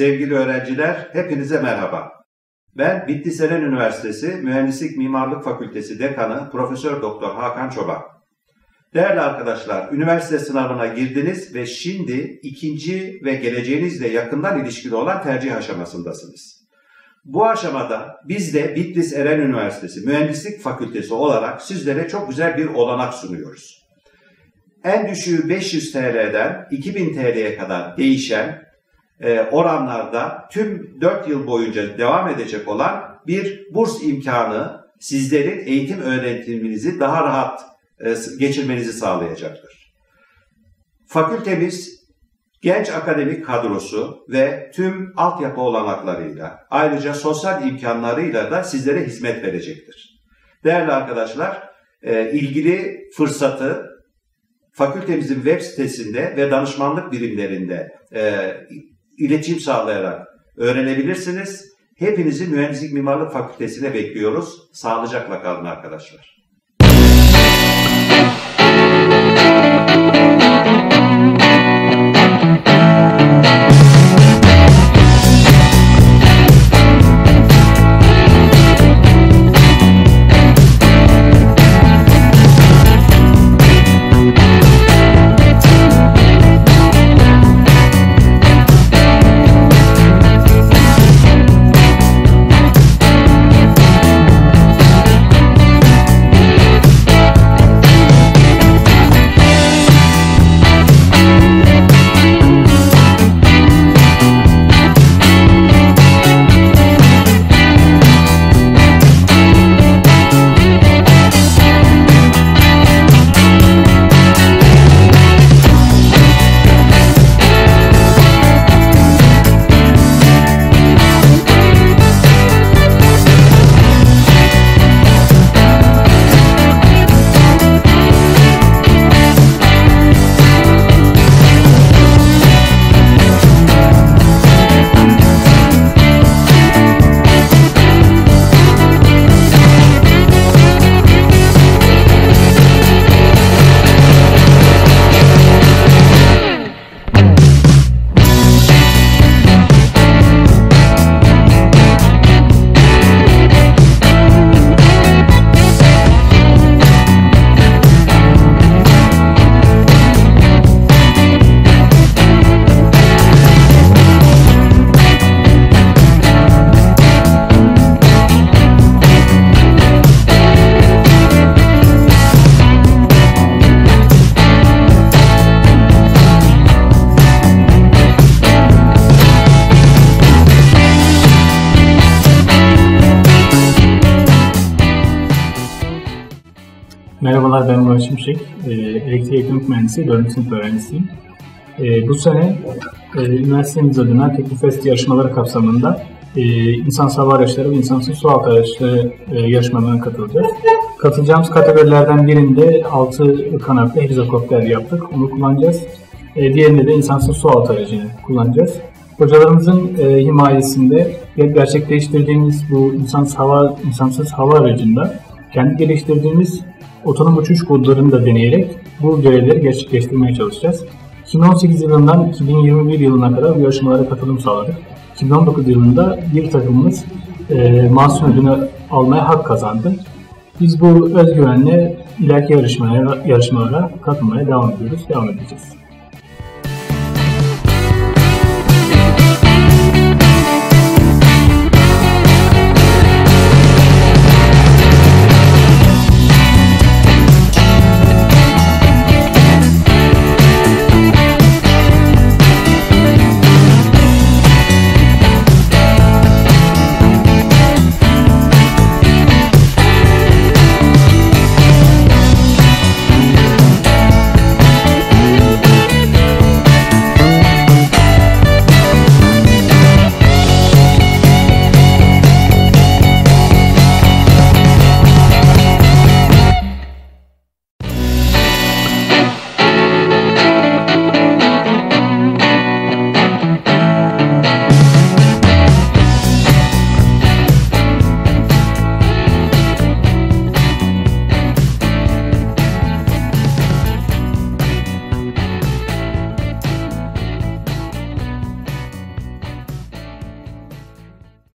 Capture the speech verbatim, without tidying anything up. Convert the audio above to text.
Sevgili öğrenciler, hepinize merhaba. Ben Bitlis Eren Üniversitesi Mühendislik Mimarlık Fakültesi Dekanı Profesör Doktor Hakan Çoban. Değerli arkadaşlar, üniversite sınavına girdiniz ve şimdi ikinci ve geleceğinizle yakından ilişkili olan tercih aşamasındasınız. Bu aşamada biz de Bitlis Eren Üniversitesi Mühendislik Fakültesi olarak sizlere çok güzel bir olanak sunuyoruz. En düşüğü beş yüz T L'den iki bin T L'ye kadar değişen e, oranlarda tüm dört yıl boyunca devam edecek olan bir burs imkanı sizlerin eğitim öğretiminizi daha rahat e, geçirmenizi sağlayacaktır. Fakültemiz genç akademik kadrosu ve tüm altyapı olanaklarıyla, ayrıca sosyal imkanlarıyla da sizlere hizmet verecektir. Değerli arkadaşlar, e, ilgili fırsatı fakültemizin web sitesinde ve danışmanlık birimlerinde e, iletişim sağlayarak öğrenebilirsiniz. Hepinizi Mühendislik Mimarlık Fakültesi'ne bekliyoruz. Sağlıcakla kalın arkadaşlar. Merhabalar, ben Murat Şimşek, elektrik elektronik mühendisi, dördüncü sınıf öğrencisiyim. Bu sene üniversitemiz adına Teknofest yarışmaları kapsamında insansız hava araçları ve insansız su altı araçları yarışmalarına katılacağız. Katılacağımız kategorilerden birinde altı kanatlı helikopter yaptık, onu kullanacağız. Diğerinde de insansız su altı aracını kullanacağız. Hocalarımızın himayesinde gerçekleştirdiğimiz bu insansız hava, insansız hava aracında kendi geliştirdiğimiz otonom uçuş kodlarını da deneyerek bu görevleri gerçekleştirmeye çalışacağız. iki bin on sekiz yılından iki bin yirmi bir yılına kadar bu yarışmalara katılım sağladık. iki bin on dokuz yılında bir takımımız e, mahsun ödülünü almaya hak kazandı. Biz bu özgüvenle ileriki yarışmalara, yarışmalara katılmaya devam ediyoruz, devam edeceğiz.